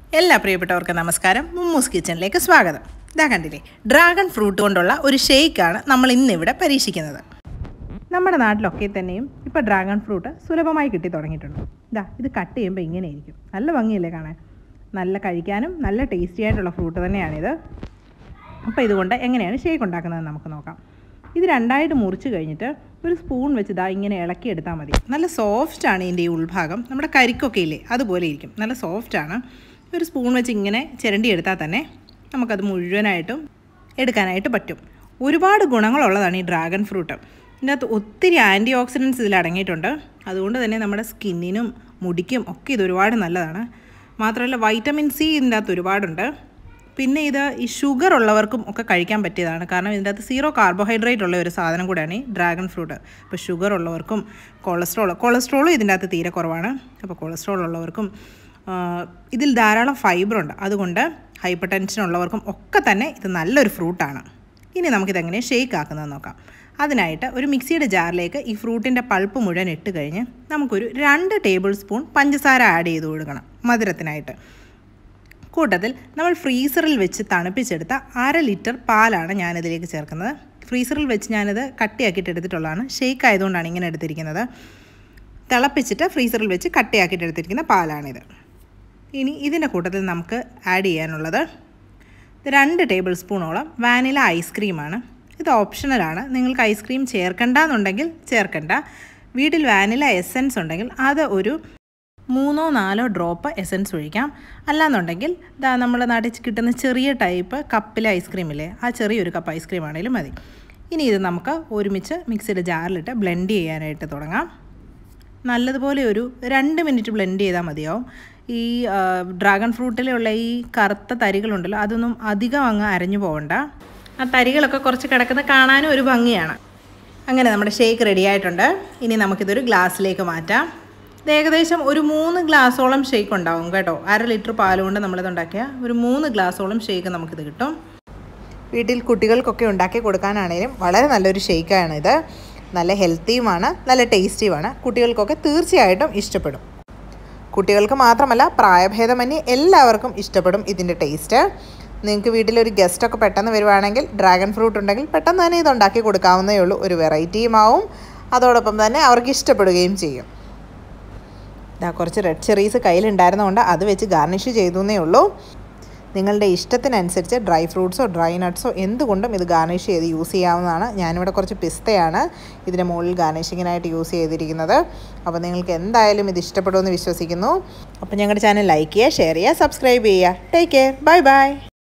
എല്ലാ പ്രിയപ്പെട്ടവർക്കും നമസ്കാരം. മുമ്മൂസ് കിച്ചണിലേക്ക് സ്വാഗതം. ഇതാ കണ്ടില്ലേ, ഡ്രാഗൺ ഫ്രൂട്ട് കൊണ്ടുള്ള ഒരു ഷേക്കാണ് നമ്മൾ ഇന്നിവിടെ പരീക്ഷിക്കുന്നത്. നമ്മുടെ നാട്ടിലൊക്കെ തന്നെയും ഇപ്പോൾ ഡ്രാഗൺ ഫ്രൂട്ട് സുലഭമായി കിട്ടി തുടങ്ങിയിട്ടുണ്ട്. ഇത് കട്ട് ചെയ്യുമ്പോൾ ഇങ്ങനെയായിരിക്കും. നല്ല ഭംഗിയല്ലേ കാണാൻ? നല്ല കഴിക്കാനും നല്ല ടേസ്റ്റി ആയിട്ടുള്ള ഫ്രൂട്ട് തന്നെയാണിത്. അപ്പോൾ ഇതുകൊണ്ട് എങ്ങനെയാണ് ഷേക്ക് ഉണ്ടാക്കുന്നത് നമുക്ക് നോക്കാം. ഇത് രണ്ടായിട്ട് മുറിച്ച് കഴിഞ്ഞിട്ട് ഒരു സ്പൂൺ വെച്ച് ഇങ്ങനെ ഇളക്കിയെടുത്താൽ മതി. നല്ല സോഫ്റ്റാണ് ഇതിൻ്റെ ഈ ഉൾഭാഗം. നമ്മുടെ കരിക്കൊക്കെ ഇല്ലേ, അതുപോലെ ഇരിക്കും. നല്ല സോഫ്റ്റാണ്. ഒരു സ്പൂൺ വെച്ച് ഇങ്ങനെ ചിരണ്ടി എടുത്താൽ തന്നെ നമുക്കത് മുഴുവനായിട്ടും എടുക്കാനായിട്ട് പറ്റും. ഒരുപാട് ഗുണങ്ങളുള്ളതാണ് ഈ ഡ്രാഗൺ ഫ്രൂട്ട്. ഇതിൻ്റെ അകത്ത് ഒത്തിരി ആൻറ്റി ഓക്സിഡൻറ്റ്സ് ഇതിൽ അടങ്ങിയിട്ടുണ്ട്. അതുകൊണ്ട് തന്നെ നമ്മുടെ സ്കിന്നിനും മുടിക്കും ഒക്കെ ഇത് ഒരുപാട് നല്ലതാണ്. മാത്രമല്ല വൈറ്റമിൻ സി ഇതിൻ്റെ അകത്ത് ഒരുപാടുണ്ട്. പിന്നെ ഇത് ഈ ഷുഗർ ഉള്ളവർക്കും ഒക്കെ കഴിക്കാൻ പറ്റിയതാണ്. കാരണം ഇതിൻ്റെ അകത്ത് 0 കാർബോഹൈഡ്രേറ്റ് ഉള്ള ഒരു സാധനം കൂടെയാണ് ഈ ഡ്രാഗൺ ഫ്രൂട്ട്. അപ്പോൾ ഷുഗർ ഉള്ളവർക്കും കൊളസ്ട്രോളും ഇതിൻ്റെ അകത്ത് തീരെ കുറവാണ്. അപ്പോൾ കൊളസ്ട്രോൾ ഉള്ളവർക്കും ഇതിൽ ധാരാളം ഫൈബറുണ്ട്. അതുകൊണ്ട് ഹൈപ്പർ ടെൻഷൻ ഉള്ളവർക്കും ഒക്കെ തന്നെ ഇത് നല്ലൊരു ഫ്രൂട്ടാണ്. ഇനി നമുക്കിതെങ്ങനെ ഷേക്ക് ആക്കുന്നത് നോക്കാം. അതിനായിട്ട് ഒരു മിക്സിയുടെ ജാറിലേക്ക് ഈ ഫ്രൂട്ടിൻ്റെ പൾപ്പ് മുഴുവൻ ഇട്ട് കഴിഞ്ഞ് നമുക്കൊരു 2 ടേബിൾ സ്പൂൺ പഞ്ചസാര ആഡ് ചെയ്ത് കൊടുക്കണം മധുരത്തിനായിട്ട്. കൂട്ടത്തിൽ നമ്മൾ ഫ്രീസറിൽ വെച്ച് തണുപ്പിച്ചെടുത്ത 1/2 ലിറ്റർ പാലാണ് ഞാനിതിലേക്ക് ചേർക്കുന്നത്. ഫ്രീസറിൽ വെച്ച് ഞാനിത് കട്ടിയാക്കിയിട്ട് എടുത്തിട്ടുള്ളതാണ്. ഷേക്ക് ആയതുകൊണ്ടാണ് ഇങ്ങനെ എടുത്തിരിക്കുന്നത്. തിളപ്പിച്ചിട്ട് ഫ്രീസറിൽ വെച്ച് കട്ടിയാക്കിയിട്ട് എടുത്തിരിക്കുന്ന പാലാണിത്. ഇനി ഇതിൻ്റെ കൂട്ടത്തിൽ നമുക്ക് ആഡ് ചെയ്യാനുള്ളത് 2 ടേബിൾ സ്പൂണോളം വാനില ഐസ്ക്രീമാണ്. ഇത് ഓപ്ഷണലാണ്. നിങ്ങൾക്ക് ഐസ്ക്രീം ചേർക്കണ്ടെന്നുണ്ടെങ്കിൽ ചേർക്കണ്ട. വീട്ടിൽ വാനില എസൻസ് ഉണ്ടെങ്കിൽ അത് ഒരു 3-4 ഡ്രോപ്പ് എസൻസ് ഒഴിക്കാം. അല്ലാന്നുണ്ടെങ്കിൽ നമ്മുടെ നാട്ടിൽ കിട്ടുന്ന ചെറിയ ടൈപ്പ് കപ്പിലെ ഐസ്ക്രീമില്ലേ, ആ ചെറിയൊരു കപ്പ് ഐസ്ക്രീം ആണെങ്കിലും മതി. ഇനി ഇത് നമുക്ക് ഒരുമിച്ച് മിക്സിയുടെ ജാറിലിട്ട് ബ്ലെൻഡ് ചെയ്യാനായിട്ട് തുടങ്ങാം. നല്ലതുപോലെ ഒരു 2 മിനിറ്റ് ബ്ലെൻഡ് ചെയ്താൽ മതിയാവും. ഈ ഡ്രാഗൺ ഫ്രൂട്ടിലുള്ള ഈ കറുത്ത തരികളുണ്ടല്ലോ, അതൊന്നും അധികം അങ്ങ് അരഞ്ഞു പോകണ്ട. ആ തരികളൊക്കെ കുറച്ച് കിടക്കുന്ന കാണാനും ഒരു ഭംഗിയാണ്. അങ്ങനെ നമ്മുടെ ഷേക്ക് റെഡി ആയിട്ടുണ്ട്. ഇനി നമുക്കിതൊരു ഗ്ലാസ്സിലേക്ക് മാറ്റാം. ഇത് ഏകദേശം ഒരു 3 ഗ്ലാസോളം ഷേക്ക് ഉണ്ടാവും കേട്ടോ. 1/2 ലിറ്റർ പാലുകൊണ്ട് നമ്മളിതുണ്ടാക്കിയ ഒരു 3 ഗ്ലാസോളം ഷേക്ക് നമുക്കിത് കിട്ടും. വീട്ടിൽ കുട്ടികൾക്കൊക്കെ ഉണ്ടാക്കി കൊടുക്കാനാണേലും വളരെ നല്ലൊരു ഷേക്കാണിത്. നല്ല ഹെൽത്തിയുമാണ്, നല്ല ടേസ്റ്റിയുമാണ്. കുട്ടികൾക്കൊക്കെ തീർച്ചയായിട്ടും ഇഷ്ടപ്പെടും. കുട്ടികൾക്ക് മാത്രമല്ല, പ്രായഭേദമന്യേ എല്ലാവർക്കും ഇഷ്ടപ്പെടും ഇതിൻ്റെ ടേസ്റ്റ്. നിങ്ങൾക്ക് വീട്ടിലൊരു ഗസ്റ്റൊക്കെ പെട്ടെന്ന് വരുവാണെങ്കിൽ ഡ്രാഗൺ ഫ്രൂട്ട് ഉണ്ടെങ്കിൽ പെട്ടെന്ന് തന്നെ ഇതുണ്ടാക്കി കൊടുക്കാവുന്നേ ഉള്ളൂ. ഒരു വെറൈറ്റിയും ആവും, അതോടൊപ്പം തന്നെ അവർക്ക് ഇഷ്ടപ്പെടുകയും ചെയ്യും. കുറച്ച് റെഡ് ചെറീസ് കയ്യിലുണ്ടായിരുന്നതുകൊണ്ട് അത് വെച്ച് ഗാർണിഷ് ചെയ്തേ ഉള്ളൂ. നിങ്ങളുടെ ഇഷ്ടത്തിനനുസരിച്ച് ഡ്രൈ ഫ്രൂട്ട്സോ ഡ്രൈ നട്ട്സോ എന്തുകൊണ്ടും ഇത് ഗാർണിഷ് ചെയ്ത് യൂസ് ചെയ്യാവുന്നതാണ്. ഞാനിവിടെ കുറച്ച് പിസ്തയാണ് ഇതിൻ്റെ മുകളിൽ ഗാർണിഷിങ്ങിനായിട്ട് യൂസ് ചെയ്തിരിക്കുന്നത്. അപ്പോൾ നിങ്ങൾക്ക് എന്തായാലും ഇത് ഇഷ്ടപ്പെടുമെന്ന് വിശ്വസിക്കുന്നു. അപ്പോൾ ഞങ്ങളുടെ ചാനൽ ലൈക്ക് ചെയ്യുക, ഷെയർ ചെയ്യുക, സബ്സ്ക്രൈബ് ചെയ്യുക. Take care. Bye by.